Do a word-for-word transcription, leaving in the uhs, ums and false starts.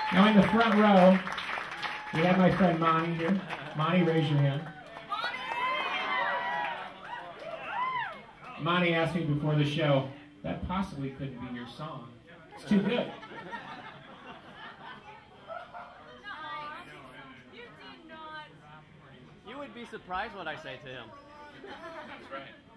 Now in the front row, we have my friend Monty here. Monty, raise your hand. Monty asked me before the show, that possibly couldn't be your song. It's too good. You would be surprised what I say to him. That's right.